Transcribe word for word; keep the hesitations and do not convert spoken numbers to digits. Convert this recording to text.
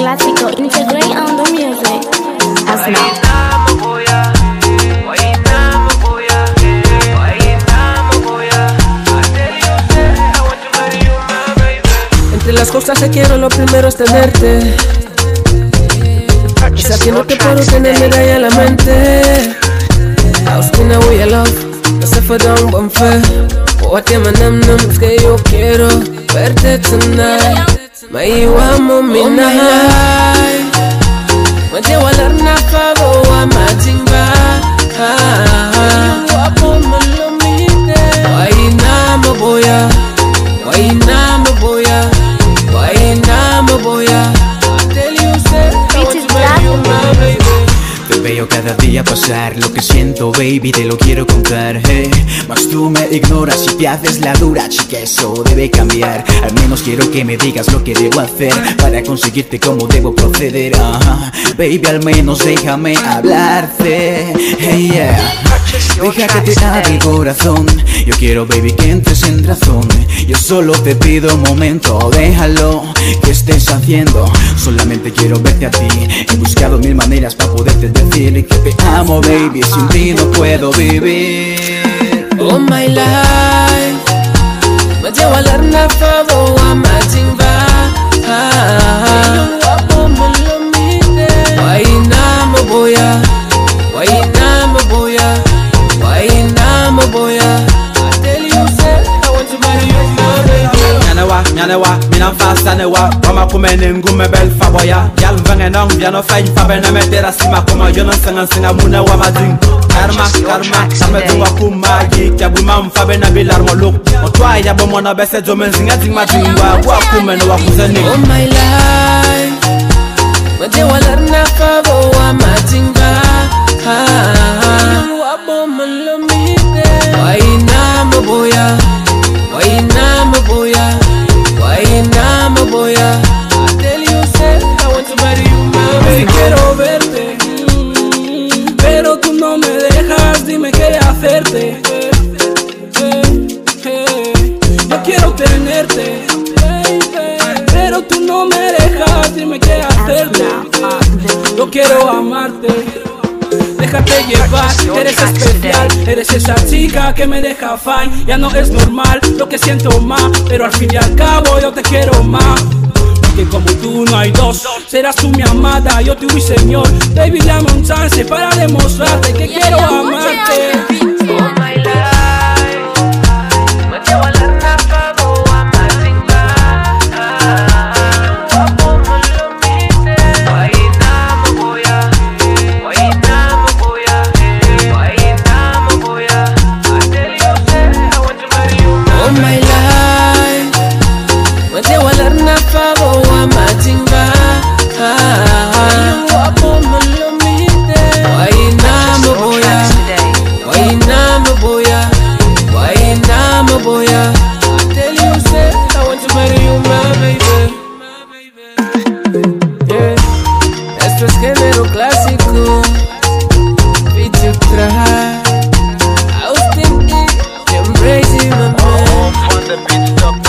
clásico, integrate on the music. As now. Entre las cosas que quiero, lo primero es tenerte. Quizá que no te puedo tener medalla en la mente. Austina voy a love, no se fue de un buen fe. O a que manam nam, es que yo quiero verte tonight. Me iwamo minai, me llevo a la nafa, boa matimba. Wapo malomine, waina maboya, waina maboya, waina maboya. I tell you, say I want to make you my baby. Te veo cada día pasar, lo que siento baby te lo quiero contar, hey. Mas tú me ignoras y te haces la dura, chica, eso debe cambiar. Al menos quiero que me digas lo que debo hacer para conseguirte, cómo debo proceder, uh-huh. Baby, al menos déjame hablarte, hey, yeah. Deja que te abra el corazón. Yo quiero, baby, que entres en razón. Yo solo te pido un momento, déjalo que estés haciendo. Solamente quiero verte a ti. He buscado mil maneras para poderte decir que te amo, baby. Sin ti no puedo vivir. Oh my life, me llevo a la nafa, boa matimba. Wapo malomine, waina maboya, waina maboya, waina maboya. I tell you, say I want to marry you, my baby. Nyanewa, nyanewa, mina fasta newa. Wama kumene ngume bel faboya. Yal mvenge nong, vyano fay fabe na metera sima kuma. Yonon sengan singa mune wama ding. Karma, karma, same duwa kuma yi. Kyabu mam fabe na bilar mo look. Otwa ya bo mona bese jomen zinga ding ma dingwa. Wakume no wakuzeni. Oh my life, me llevo a la nafa, boa matimba. Wapo malomine, waina maboya, waina maboya, waina maboya. I tell you, say I want to marry you, my baby. Quiero verte, pero tú no me dejas, dime qué hacerte. Yo quiero tenerte, pero tú no me dejas, dime qué hacerte. Yo quiero amarte. Déjate llevar, eres especial, eres esa chica que me deja fine. Ya no es normal lo que siento más, pero al fin y al cabo yo te quiero más. Porque como tú no hay dos, serás tú mi amada, yo tu señor. Baby, dame un chance para demostrarte que quiero amarte. Oh my life, me llevo a la nafa, boa matimba. Wapo malomine, waina maboya, waina maboya, waina maboya. I tell you, say I want to marry you, my oh my life, me llevo a la nafa, boa matimba. Wapo malomine, waina maboya, waina maboya, waina maboya. I tell you, say I want to marry you, my baby. Yeah, esto es género clásico. Feature traje Austin H and Breezy, my man.